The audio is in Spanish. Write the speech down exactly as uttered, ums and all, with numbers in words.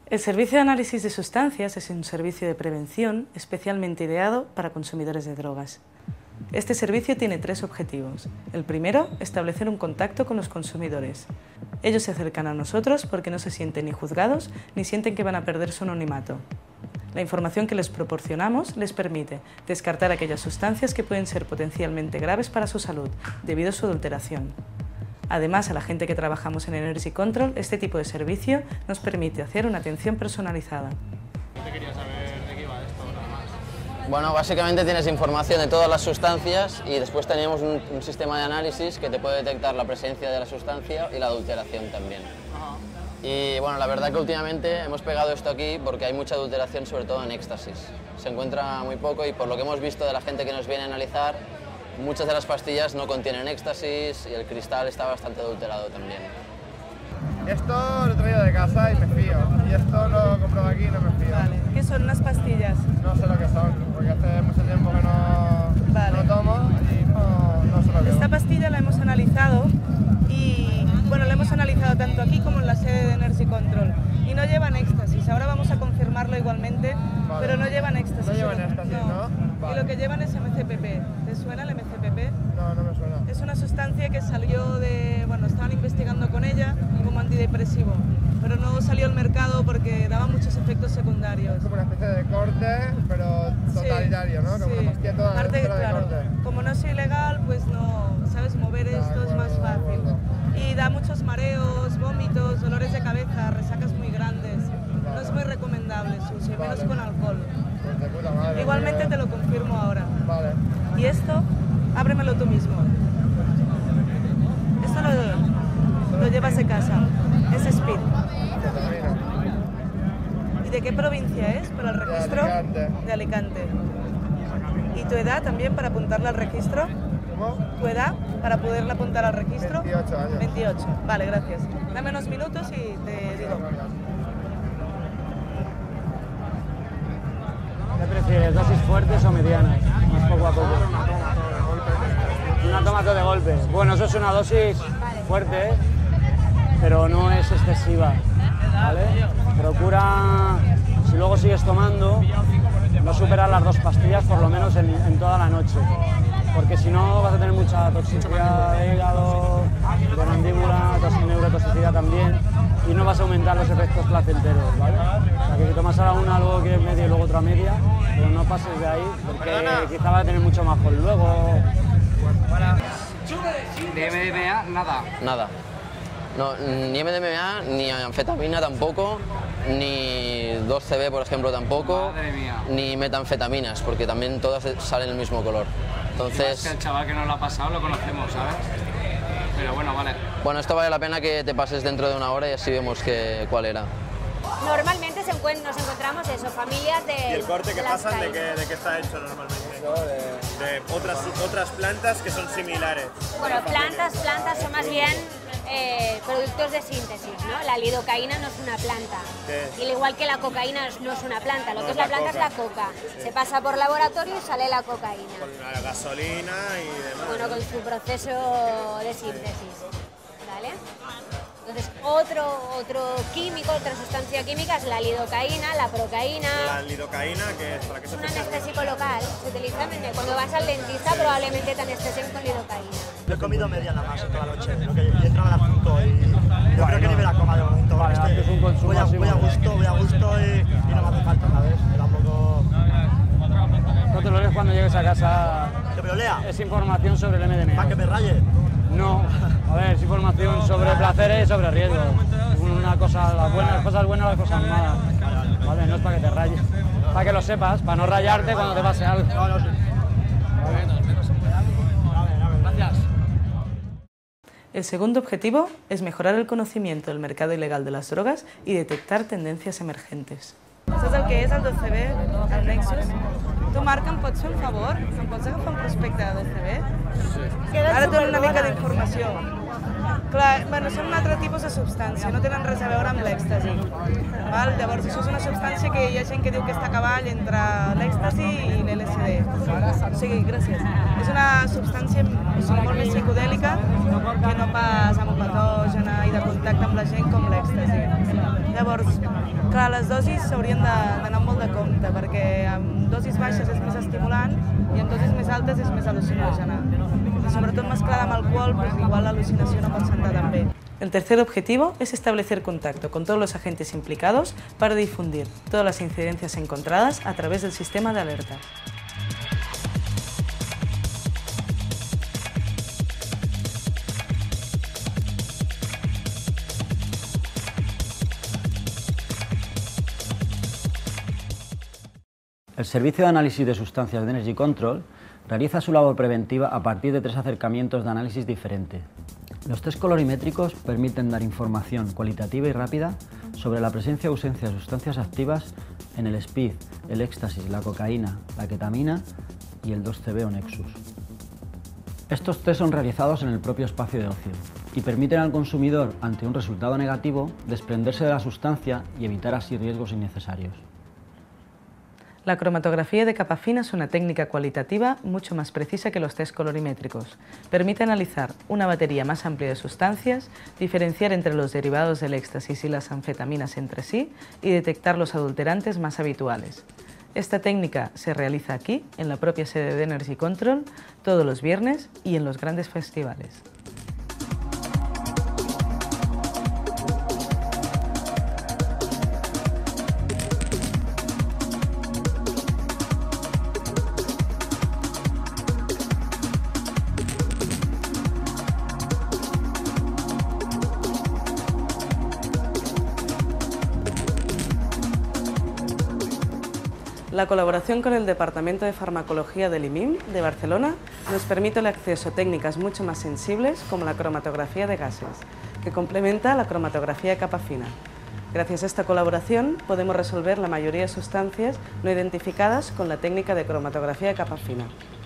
El servicio de análisis de sustancias es un servicio de prevención especialmente ideado para consumidores de drogas. Este servicio tiene tres objetivos. El primero, establecer un contacto con los consumidores. Ellos se acercan a nosotros porque no se sienten ni juzgados ni sienten que van a perder su anonimato. La información que les proporcionamos les permite descartar aquellas sustancias que pueden ser potencialmente graves para su salud debido a su adulteración. Además, a la gente que trabajamos en Energy Control, este tipo de servicio nos permite hacer una atención personalizada. ¿Te quería saber de qué iba esto nada más? Bueno, básicamente tienes información de todas las sustancias y después tenemos un, un sistema de análisis que te puede detectar la presencia de la sustancia y la adulteración también. Ajá. Y bueno, la verdad que últimamente hemos pegado esto aquí porque hay mucha adulteración, sobre todo en éxtasis. Se encuentra muy poco y por lo que hemos visto de la gente que nos viene a analizar, muchas de las pastillas no contienen éxtasis y el cristal está bastante adulterado también. Esto lo he traído de casa y me fío, y esto lo he comprado aquí y no me fío. Vale. ¿Qué son unas pastillas? No sé lo que son, porque hace mucho tiempo que no, Vale. no tomo y no, no sé lo que Esta son. pastilla la hemos analizado y, bueno, la hemos analizado tanto aquí como en la sede de Energy Control y no llevan éxtasis. Ahora vamos a confirmarlo igualmente, Vale. pero no llevan éxtasis. No llevan solo- éxtasis, ¿no? Vale. Y lo que llevan es M C P P. ¿Te suena el M C P P? No, no me suena. Es una sustancia que salió de... bueno, estaban investigando con ella como antidepresivo, pero no salió al mercado porque daba muchos efectos secundarios. Es como una especie de corte, pero totalitario, ¿no? Como sí. una pastilla toda Aparte, entera de claro, corte. como no es ilegal, pues no, sabes, mover De esto es acuerdo, más de fácil. acuerdo. Y da muchos mareos, vómitos, dolores de cabeza, resacas muy grandes. No es muy recomendable su uso, y menos Vale. con alcohol. Pues de puta madre. Igualmente porque- te lo confirmo ahora. Vale. Y esto, ábremelo tú mismo. Esto lo, lo llevas de casa. Es Speed. Ketamina. ¿Y de qué provincia es para el De registro? Alicante. De Alicante. ¿Y tu edad también para apuntarla al registro? ¿Cómo? ¿Tu edad para poderla apuntar al registro? veintiocho años. veintiocho. Vale, gracias. Dame unos minutos y te digo. ¿Qué prefieres, dosis fuertes o medianas? Más poco a poco. Una toma todo de golpe. Bueno, eso es una dosis fuerte, ¿eh? Pero no es excesiva, ¿vale? Procura, si luego sigues tomando, no superar las dos pastillas por lo menos en, en toda la noche, porque si no vas a tener mucha toxicidad de hígado, de mandíbula, toxi- neurotoxicidad también, y no vas a aumentar los efectos placenteros, ¿vale? O sea que si tomas ahora una, luego quieres media y luego otra media, pero no pases de ahí, porque quizá va a tener mucho más por luego. De M D M A, nada. Nada. No, ni M D M A, ni anfetamina tampoco, ni dos C B, por ejemplo, tampoco, Madre mía. ni metanfetaminas, porque también todas salen el mismo color. Es que Entonces, el chaval que nos lo ha pasado lo conocemos, ¿sabes? Pero bueno, vale. bueno, esto vale la pena que te pases dentro de una hora y así vemos que, cuál era. Normalmente se encuent- nos encontramos eso, familias de. ¿Y el corte que de las pasan de calles. qué, de qué está hecho normalmente? De otras, otras plantas que son similares. Bueno, plantas, plantas son más bien eh, productos de síntesis, ¿no? La lidocaína no es una planta. ¿Qué? Y al igual que la cocaína no es una planta, lo No, que es es la la planta es la coca. Se pasa por laboratorio y sale la cocaína. Con la gasolina y demás. Bueno, con su proceso de síntesis, ¿vale? Entonces, otro, otro químico, otra sustancia química es la lidocaína, la procaína. La lidocaína, que es para qué Es se un hace? anestésico local, se utiliza en- cuando vas al dentista, probablemente te anestesien con lidocaína. Yo he comido media nada más toda la noche, creo que yo entraba a las cinco y yo creo que ni me la coma de momento. Vale, porque haces un consumo voy, a, así voy a como- gusto, voy a gusto y, y no me hace falta, ¿sabes? Que tampoco... No te lo lees cuando llegues a casa. ¿Que me lo lea? Es información sobre el M D M A. ¿Para que me raye? No, a ver, es información sobre placeres y sobre riesgos. Una cosa, las buenas cosas buenas, las cosas malas. Vale, no es para que te rayes, para que lo sepas, para no rayarte cuando te pase algo. El segundo objetivo es mejorar el conocimiento del mercado ilegal de las drogas y detectar tendencias emergentes. Saps el que és el doce B, el Nexus? Tu, Marc, em pots fer un favor? Em pots agafar un prospecte de doce B? Sí. Ara et dono una mica d'informació. Clar, bueno, són un altre tipus de substància, no tenen res a veure amb l'èxtasi. Val? Llavors, això és una substància que hi ha gent que diu que està a cavall entre l'èxtasi i l'L S D. O sigui, gràcies. És una substància o sigui, molt més psicodèlica que no pas amopatògena i de contacte amb la gent com l'èxtasi. Llavors, Clar, les dosis s'haurien d'anar molt de compte, perquè amb dosis baixes és més estimulant i amb dosis més altes és més al·lucinògena. I sobretot mesclada amb alcohol, pues igual l'al·lucinació no pot sentar tan bé. El tercer objetivo es establecer contacto con todos los agentes implicados para difundir todas las incidencias encontradas a través del sistema de alertas. El Servicio de Análisis de Sustancias de Energy Control realiza su labor preventiva a partir de tres acercamientos de análisis diferentes. Los test colorimétricos permiten dar información cualitativa y rápida sobre la presencia o ausencia de sustancias activas en el speed, el éxtasis, la cocaína, la ketamina y el dos C B o Nexus. Estos test son realizados en el propio espacio de ocio y permiten al consumidor, ante un resultado negativo, desprenderse de la sustancia y evitar así riesgos innecesarios. La cromatografía de capa fina es una técnica cualitativa mucho más precisa que los test colorimétricos. Permite analizar una batería más amplia de sustancias, diferenciar entre los derivados del éxtasis y las anfetaminas entre sí y detectar los adulterantes más habituales. Esta técnica se realiza aquí, en la propia sede de Energy Control, todos los viernes y en los grandes festivales. La colaboración con el Departamento de Farmacología del I M I M de Barcelona nos permite el acceso a técnicas mucho más sensibles como la cromatografía de gases, que complementa la cromatografía de capa fina. Gracias a esta colaboración podemos resolver la mayoría de sustancias no identificadas con la técnica de cromatografía de capa fina.